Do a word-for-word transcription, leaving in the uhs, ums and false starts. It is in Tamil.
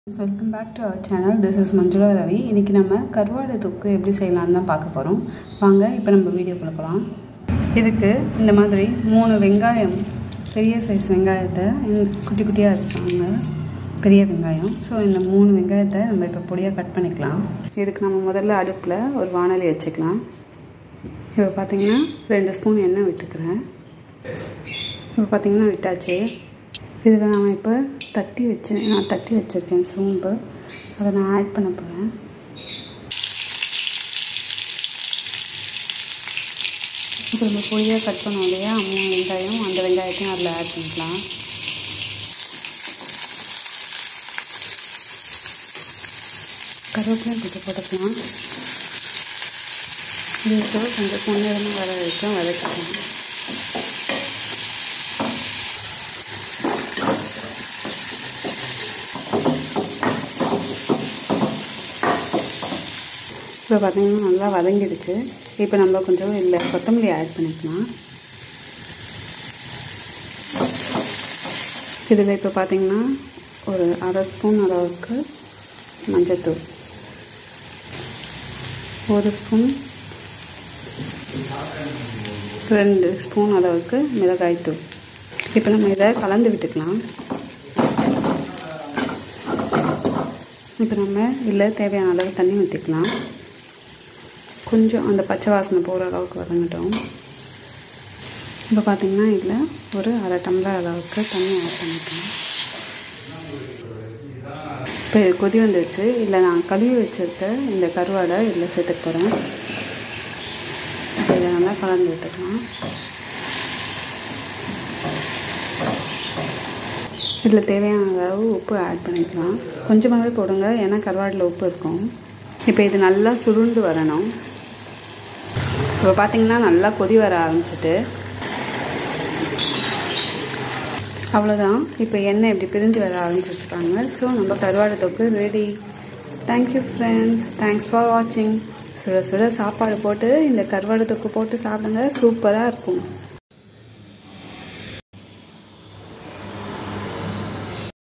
Welcome back to our channel. This is Manjula Ravi. இன்னைக்கு நம்ம கருவாடு தொக்கு எப்படி செய்யலாம்னு தான் பார்க்க போறோம். வாங்க இப்போ நம்ம வீடியோக்குள்ள போலாம். இதுக்கு இந்த மாதிரி மூணு வெங்காயம் பெரிய சைஸ் வெங்காயத்தை குட்டி குட்டியா இருக்காங்க. பெரிய வெங்காயம். சோ இந்த மூணு வெங்காயத்தை நம்ம இப்போ பொடியா கட் பண்ணிக்கலாம். இதுக்கு நம்ம முதல்ல அடுப்புல ஒரு வாணலி வச்சுக்கலாம். இப்போ பாத்தீங்கன்னா ரெண்டு ஸ்பூன் எண்ணெய் விட்டுக்கிறேன். இப்போ பாத்தீங்கன்னா விட்டாச்சு. இதில் நான் இப்போ தட்டி வச்சு நான் தட்டி வச்சுருக்கேன் சோம்பு அதை நான் ஆட் பண்ண போகிறேன். இப்போ நம்ம பொடியாக கட் பண்ணோம் இல்லையா மூணு வெங்காயம், அந்த வெங்காயத்தையும் அதில் ஆட் பண்ணிக்கலாம். கருவேப்பிலையும் கொஞ்சம் போட்டுக்கலாம். இதுக்கு கொஞ்சம் பொன்னிறமாக வர வரைக்கும் வதக்கலாம். இப்போ பார்த்தீங்கன்னா நல்லா வதங்கிடுச்சு. இப்போ நம்ம கொஞ்சம் இல்லை கொத்தமல்லி ஆட் பண்ணிக்கலாம். இதில் இப்போ பார்த்தீங்கன்னா ஒரு அரை ஸ்பூன் அளவுக்கு மஞ்சள்தூள், ஒரு ஸ்பூன் ரெண்டு ஸ்பூன் அளவுக்கு மிளகாய்த்தூள். இப்போ நம்ம இதை கலந்து விட்டுக்கலாம். இப்போ நம்ம இதில் தேவையான அளவு தண்ணி ஊற்றிக்கலாம். கொஞ்சம் அந்த பச்சை வாசனை போகிற அளவுக்கு வதங்கட்டும். இப்போ பார்த்தீங்கன்னா இதில் ஒரு அரை டம்ளர் அளவுக்கு தண்ணி ஆட் பண்ணிக்கலாம். இப்போ கொதி வந்துடுச்சு. இதில் நான் கழுவி வச்சுருக்க இந்த கருவாடை இதில் சேர்த்துக்க போகிறேன். இதை நல்லா கலந்து விட்டுக்கலாம். இதில் தேவையான அளவு உப்பு ஆட் பண்ணிக்கலாம். கொஞ்சமாகவே போடுங்க, ஏன்னா கருவாடில் உப்பு இருக்கும். இப்போ இது நல்லா சுருண்டு வரணும். இப்போ பார்த்தீங்கன்னா நல்லா கொதி வர ஆரம்பிச்சிட்டு அவ்வளோதான். இப்போ எண்ணெய் இப்படி பிரிஞ்சு வர ஆரம்பிச்சிருக்காங்க. ஸோ நம்ம கருவாடு தொக்கு ready. Thank you friends, thanks for வாட்சிங். சுட சுட சாப்பாடு போட்டு இந்த கருவாடு தொக்கு போட்டு சாப்பிடுங்க, சூப்பராக இருக்கும்.